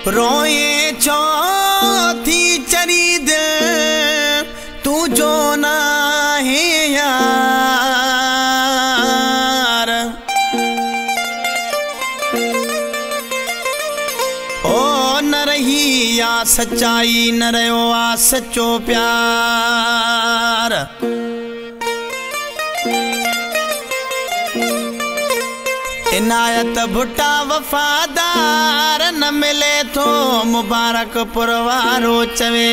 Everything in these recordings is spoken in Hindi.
रोए छो थी चरी दे तू जो ना है यार। ओ न रही या सच्चाई न रहो आ सच्चो प्यार। इनायत भुट्टा वफादार न मिले तो मुबारक पुरवारो चवे।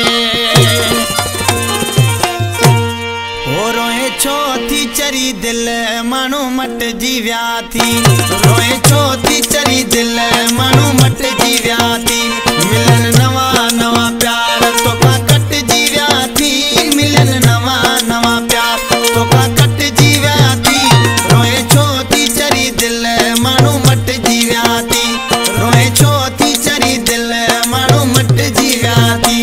हो रोए छो थी चरी दिल मानू मट जीव्या थी। रोए छो थी चरी दिल मानू मट जीव्या थी। मिलन नवा नवा प्यार तो का कट जीव्या थी। मिलन नवा नवा प्यार तो का कट जीव्या थी। रोए छो थी चरी दिल मानू मट जीव्या थी। रोए छो थी चरी दिल मानू मट जीव्या थी।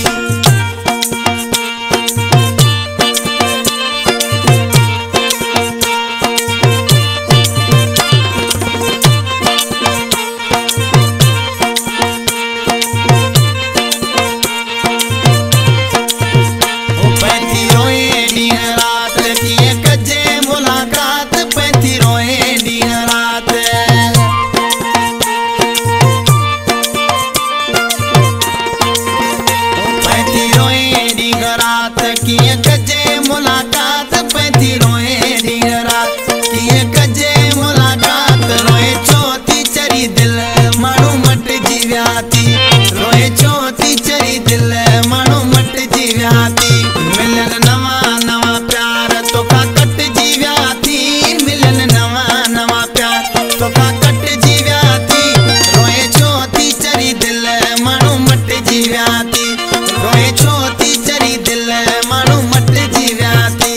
रोए छो थी चरी दिल मानू मट जीव्या थी। मिलन नवा नवा प्यार तो का कट जीव्या थी। मिलन नवा नवा प्यार तो का कट जीव्या थी। रोए छो थी चरी दिल मानू मट जीव्या थी। रोए छो थी चरी दिल मानू मट जीव्या थी।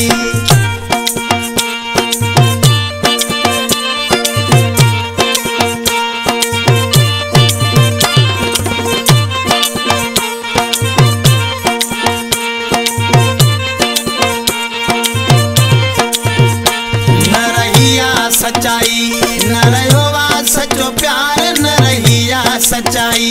सच्चाई न रहो वा सच्चो प्यार न रही या सच्चाई।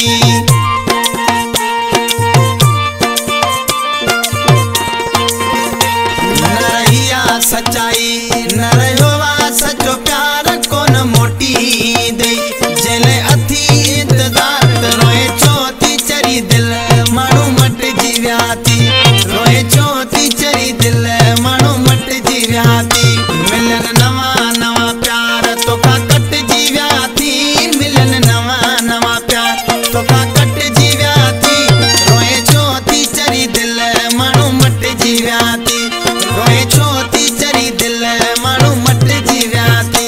न रही या सच्चाई न रहो वा सच्चो प्यार कोन मोटी दे जले अथी इंतजार। रोए छो थी चरी दिल मानू मट जीव्या थी। रोए छो थी चरी दिल मानू मट जीव्या थी। मिलन नवा नवा प्यार तो का कट जीव्या थी। मिलन नवा नवा प्यार तो का कट जीव्या थी। रोए छो थी चरी दिल मानू मट जीव्या थी। रोए छो थी चरी दिल मानू मट जीव्या थी।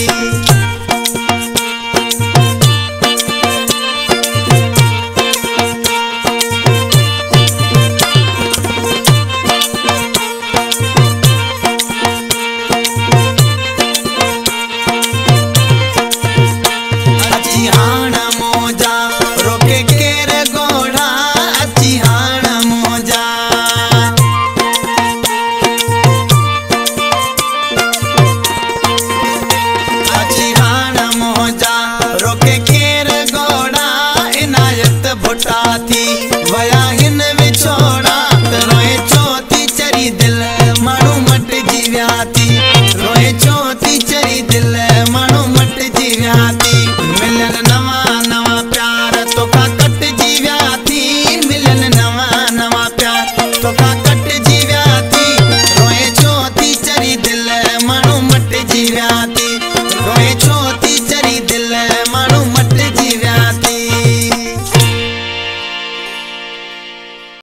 भुट्टा थी वया हिन विछोड़ा। रोए छो थी चरी दिल मानू मट जीव्या थी।